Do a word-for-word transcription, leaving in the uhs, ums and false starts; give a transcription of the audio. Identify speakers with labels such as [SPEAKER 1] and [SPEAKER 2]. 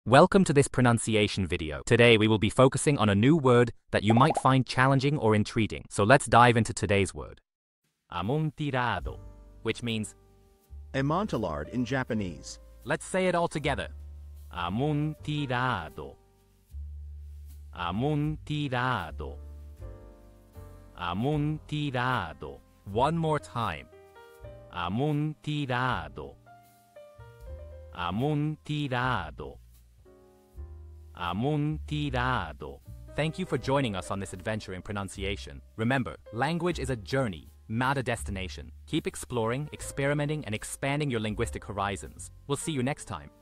[SPEAKER 1] Welcome to this pronunciation video. Today we will be focusing on a new word that you might find challenging or intriguing. So let's dive into today's word. Amontilard, which means
[SPEAKER 2] Amontilard in Japanese.
[SPEAKER 1] Let's say it all together. Amontilard. Amontilard. Amontilard. One more time. Amontilard. Amontilard. Amontilard. Thank you for joining us on this adventure in pronunciation. Remember, language is a journey, not a destination. Keep exploring, experimenting, and expanding your linguistic horizons. We'll see you next time.